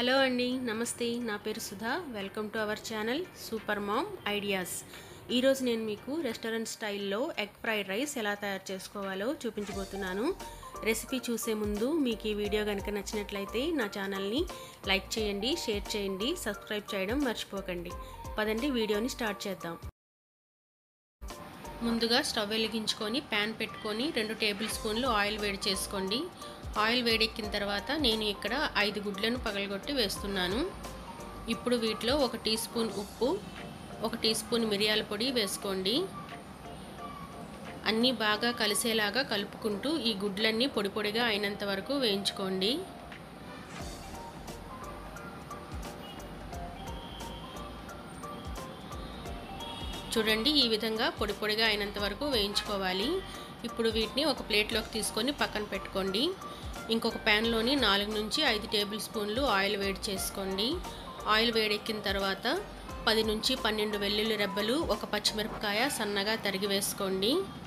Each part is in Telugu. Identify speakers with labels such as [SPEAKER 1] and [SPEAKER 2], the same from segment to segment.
[SPEAKER 1] హలో అండి, నమస్తే. నా పేరు Sudha. Welcome to our channel super mom ideas. ఈరోజు నేను మీకు రెస్టారెంట్ స్టైల్లో ఎగ్ ఫ్రైడ్ రైస్ ఎలా తయారు చేసుకోవాలో చూపించబోతున్నాను. రెసిపీ చూసే ముందు మీకు ఈ వీడియో కనుక నచ్చినట్లయితే నా ఛానల్ని లైక్ చేయండి, షేర్ చేయండి, సబ్స్క్రైబ్ చేయడం మర్చిపోకండి. పదండి వీడియోని స్టార్ట్ చేద్దాం. ముందుగా స్టవ్ వెలిగించుకొని ప్యాన్ పెట్టుకొని 2 టేబుల్ స్పూన్లు ఆయిల్ వేడి చేసుకోండి. ఆయిల్ వేడెక్కిన తర్వాత నేను ఇక్కడ 5 గుడ్లను పగలగొట్టి వేస్తున్నాను. ఇప్పుడు వీటిలో 1 టీ స్పూన్ ఉప్పు, 1 టీ స్పూన్ మిరియాల పొడి వేసుకోండి. అన్నీ బాగా కలిసేలాగా కలుపుకుంటూ ఈ గుడ్లన్నీ పొడి పొడిగా అయినంత వరకు వేయించుకోండి. చూడండి, ఈ విధంగా పొడి పొడిగా అయినంత వరకు వేయించుకోవాలి. ఇప్పుడు వీటిని ఒక ప్లేట్లోకి తీసుకొని పక్కన పెట్టుకోండి. ఇంకొక ప్యాన్లోని 4 నుంచి 5 టేబుల్ స్పూన్లు ఆయిల్ వేడి చేసుకోండి. ఆయిల్ వేడెక్కిన తర్వాత 10 నుంచి 12 వెల్లుల్లి రెబ్బలు, 1 పచ్చిమిరపకాయ సన్నగా తరిగి వేసుకోండి.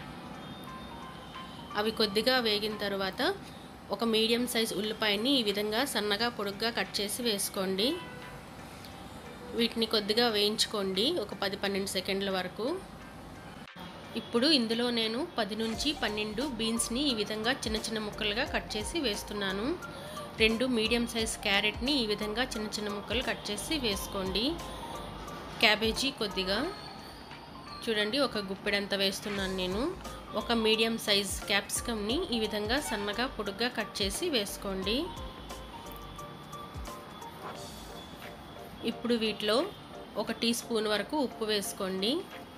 [SPEAKER 1] అవి కొద్దిగా వేగిన తర్వాత 1 మీడియం సైజ్ ఉల్లిపాయని ఈ విధంగా సన్నగా పొడుగ్గా కట్ చేసి వేసుకోండి. వీటిని కొద్దిగా వేయించుకోండి, ఒక 10-12 సెకండ్ల వరకు. ఇప్పుడు ఇందులో నేను 10 నుంచి 12 బీన్స్ని ఈ విధంగా చిన్న చిన్న ముక్కలుగా కట్ చేసి వేస్తున్నాను. 2 మీడియం సైజ్ క్యారెట్ని ఈ విధంగా చిన్న చిన్న ముక్కలు కట్ చేసి వేసుకోండి. క్యాబేజీ కొద్దిగా, చూడండి, ఒక గుప్పెడంత వేస్తున్నాను నేను. 1 మీడియం సైజ్ క్యాప్సికమ్ని ఈ విధంగా సన్నగా పొడుగ్గా కట్ చేసి వేసుకోండి. ఇప్పుడు వీటిలో 1 టీ స్పూన్ వరకు ఉప్పు వేసుకోండి.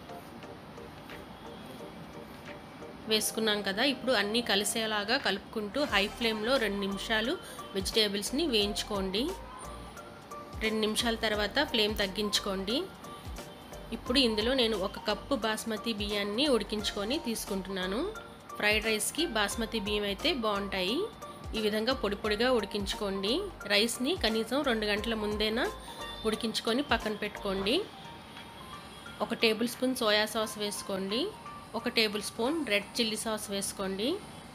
[SPEAKER 1] వేసుకున్నాం కదా, ఇప్పుడు అన్నీ కలిసేలాగా కలుపుకుంటూ హై ఫ్లేమ్లో 2 నిమిషాలు వెజిటేబుల్స్ని వేయించుకోండి. 2 నిమిషాల తర్వాత ఫ్లేమ్ తగ్గించుకోండి. ఇప్పుడు ఇందులో నేను 1 కప్పు బాస్మతి బియ్యాన్ని ఉడికించుకొని తీసుకుంటున్నాను. ఫ్రైడ్ రైస్కి బాస్మతి బియ్యం అయితే బాగుంటాయి. ఈ విధంగా పొడి పొడిగా ఉడికించుకోండి. రైస్ని కనీసం 2 గంటల ముందేనా ఉడికించుకొని పక్కన పెట్టుకోండి. 1 టేబుల్ స్పూన్ సోయా సాస్ వేసుకోండి. 1 table spoon red chilli sauce వేసుకోండి.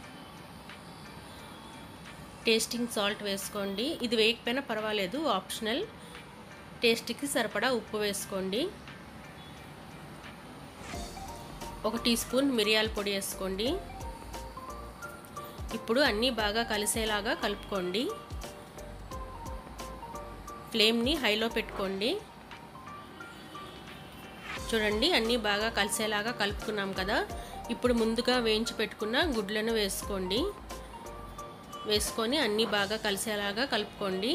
[SPEAKER 1] టేస్టింగ్ సాల్ట్ వేసుకోండి. ఇది వేయకపోయినా పర్వాలేదు, ఆప్షనల్. టేస్ట్కి సరిపడా ఉప్పు వేసుకోండి. 1 టీ స్పూన్ మిరియాల పొడి వేసుకోండి. ఇప్పుడు అన్నీ బాగా కలిసేలాగా కలుపుకోండి. ఫ్లేమ్ని హైలో పెట్టుకోండి. చూడండి, అన్నీ బాగా కలిసేలాగా కలుపుకున్నాం కదా. ఇప్పుడు ముందుగా వేయించి పెట్టుకున్న గుడ్లను వేసుకోండి. వేసుకొని అన్నీ బాగా కలిసేలాగా కలుపుకోండి.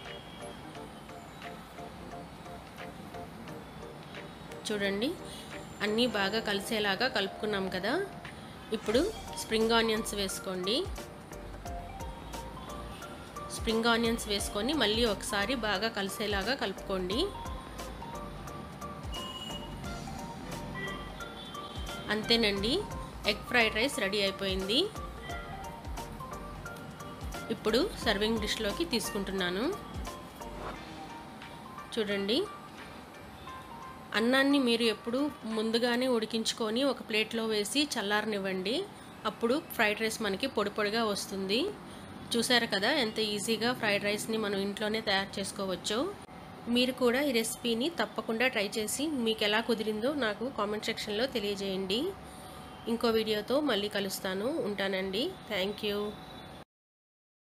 [SPEAKER 1] చూడండి, అన్నీ బాగా కలిసేలాగా కలుపుకున్నాం కదా. ఇప్పుడు స్ప్రింగ్ ఆనియన్స్ వేసుకోండి. స్ప్రింగ్ ఆనియన్స్ వేసుకొని మళ్ళీ ఒకసారి బాగా కలిసేలాగా కలుపుకోండి. అంతేనండి, ఎగ్ ఫ్రైడ్ రైస్ రెడీ అయిపోయింది. ఇప్పుడు సర్వింగ్ డిష్లోకి తీసుకుంటున్నాను. చూడండి, అన్నాన్ని మీరు ఎప్పుడు ముందుగానే ఉడికించుకొని ఒక ప్లేట్లో వేసి చల్లారనివ్వండి. అప్పుడు ఫ్రైడ్ రైస్ మనకి పొడి పొడిగా వస్తుంది. చూసారు కదా ఎంత ఈజీగా ఫ్రైడ్ రైస్ని మనం ఇంట్లోనే తయారు చేసుకోవచ్చో. మీరు కూడా ఈ రెసిపీని తప్పకుండా ట్రై చేసి మీకు ఎలా కుదిరిందో నాకు కామెంట్ సెక్షన్లో తెలియజేయండి. ఇంకో వీడియోతో మళ్ళీ కలుస్తాను. ఉంటానండి. Thank you.